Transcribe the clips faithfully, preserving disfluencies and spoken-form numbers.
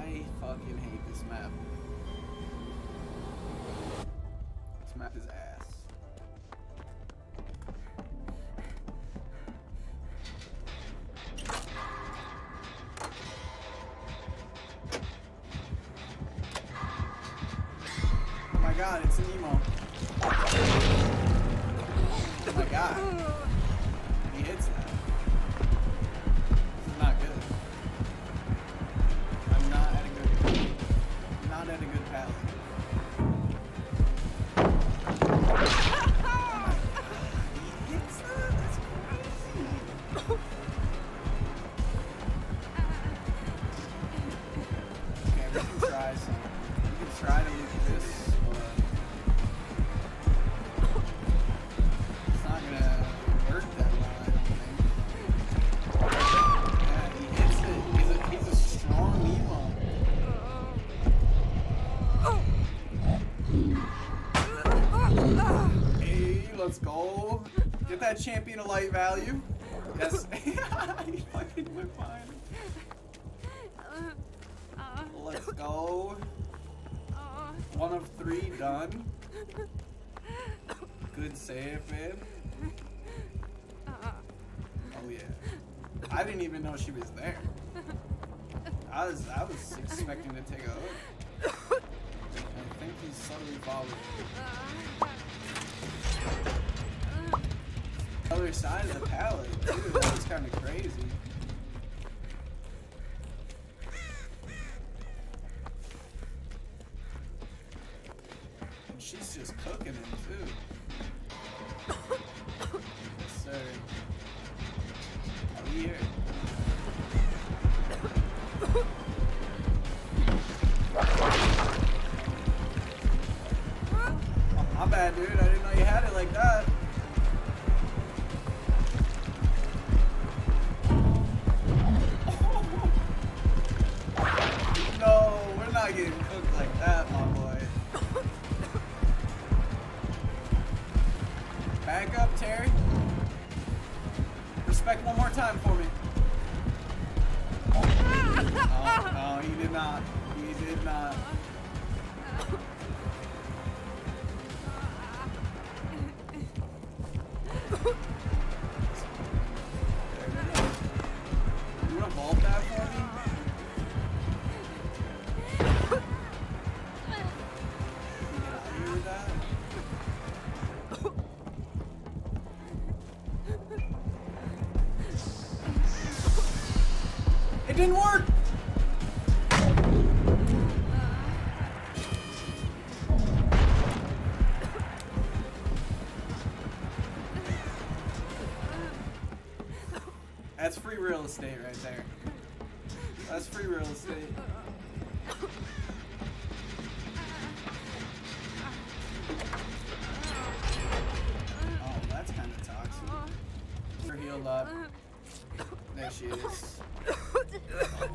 I fucking hate this map. This map is ass. Oh my god, it's Nemo. Oh my god. He hits that. This is not good. I'm not at a good not at a good palette. Let's go. Get that champion of light value. Yes. He fucking went fine. Let's go. One of three done. Good save, man. Oh yeah. I didn't even know she was there. I was I was expecting to take a hook. I think he's subtly following. Other side of the palette, dude. That was kind of crazy. And she's just cooking him too. Yes, sir. Oh, here. Oh, my bad, dude. I didn't know you had it like that. Not getting cooked like that, my boy. Back up, Terry. Respect one more time for me. Oh, no, he did not. He did not. You revolve that for me? It didn't work! That's free real estate right there. That's free real estate. Oh, that's kind of toxic. Her healed up. There she is. Oh.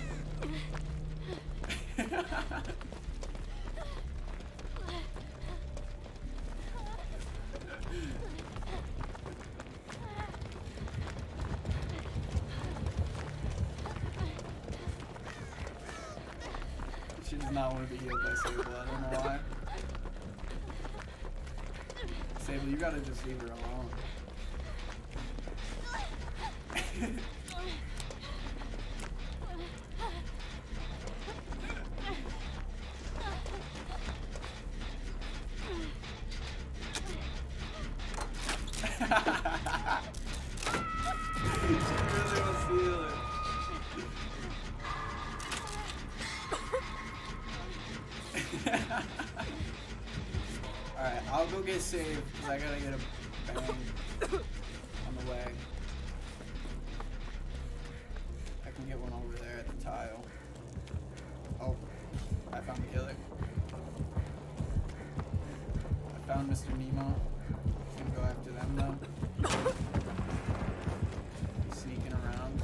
She does not want to be healed by Sable. I don't know why. Sable, you gotta just leave her alone. Alright, I'll go get saved because I gotta get a bang on the way. I can get one over there at the tile. Oh, I found the killer. I found Mister Nemo. Gonna go after them though. Sneaking around.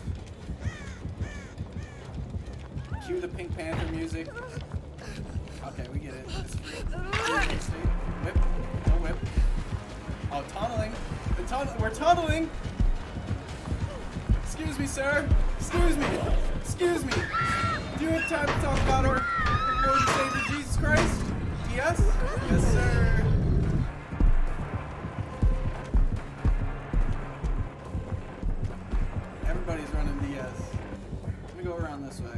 Cue the Pink Panther music. Okay, we get it. It's free. Whip. No whip. Oh, tunneling. The tun we're tunneling. Excuse me, sir. Excuse me. Excuse me. Do it. perfect time to talk about our Lord and Savior Jesus Christ. Yes? Yes, sir. Everybody's running D S. Let me go around this way.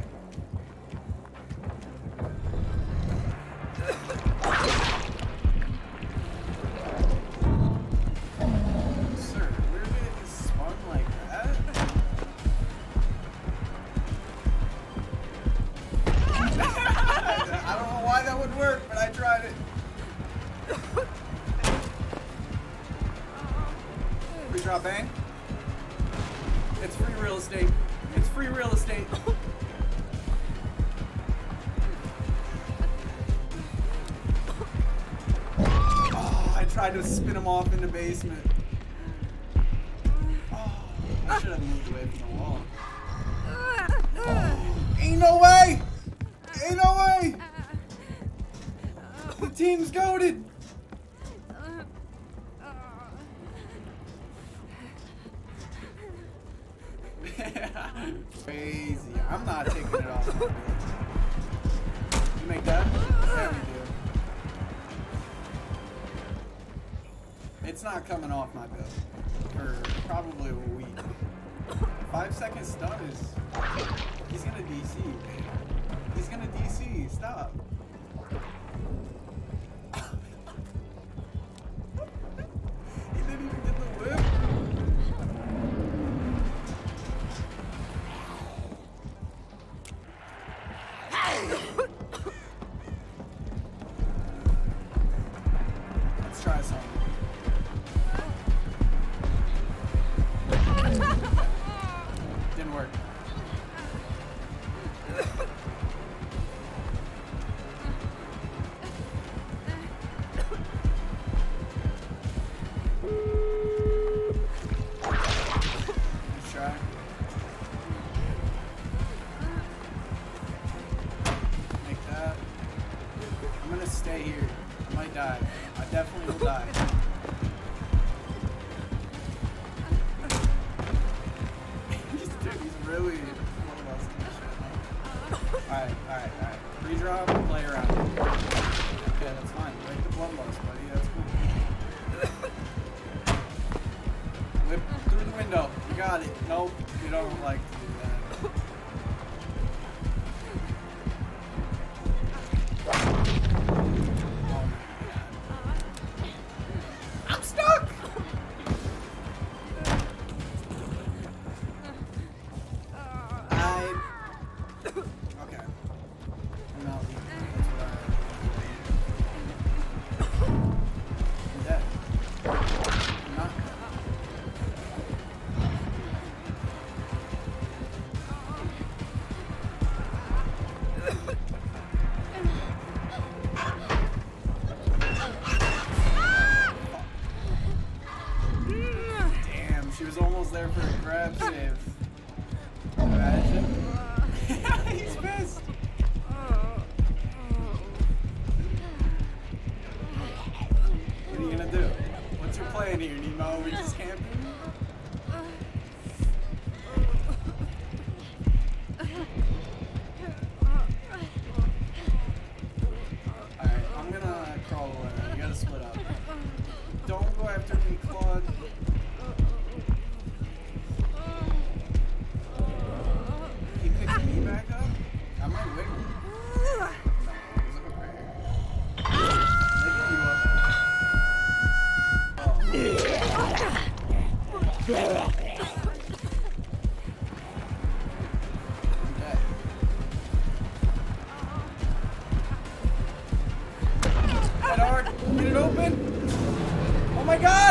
Sir, we're getting spun like that? I don't know why that would work, but I tried it. Free drop bang. It's free real estate. It's free real estate. Oh, I tried to spin him off in the basement. Oh, I should have moved away from the wall. Oh, ain't no way! Ain't no way! The team's goated! Crazy. I'm not taking it off. You make that? There we do. It's not coming off my bill for probably a week. Five second stun is. He's gonna D C, man. He's gonna D C. Stop. He didn't even get the whip. Let's try something. Didn't work. Let's try. Make that. I'm gonna stay here. I might die. I definitely will die. he's, dude, he's really one of us in this shit. Alright, alright, alright. Free drop, play around. Okay, that's fine. Break the blood loss, buddy. That's cool. Whip through the window. You got it. Nope, you don't like to do that. I'm stuck! I... Okay. I'm not leaving. That's what I... I'm dead. I'm not dead. Damn, she was almost there for a grab save. Imagine. He's pissed. What are you gonna do? What's your plan here, Nemo? We just camping? Alright, I'm gonna crawl away. You gotta split up. Don't go after me, Claude. He picked me back up? I might wiggle. No, he's looking right here. Maybe you up. Oh. I'm dead. Head hard. Get it open. Oh my god!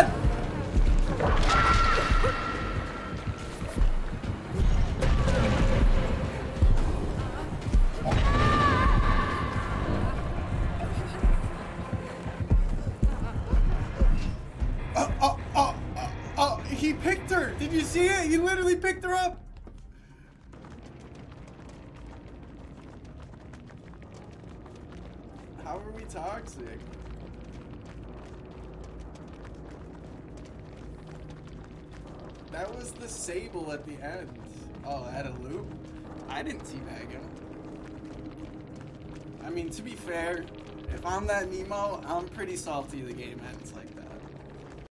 Oh, oh, oh, oh, oh, he picked her! Did you see it? He literally picked her up! How are we toxic? That was the Sable at the end. Oh, at a loop? I didn't teabag him. I mean, to be fair, if I'm that Nemo, I'm pretty salty the game ends like that.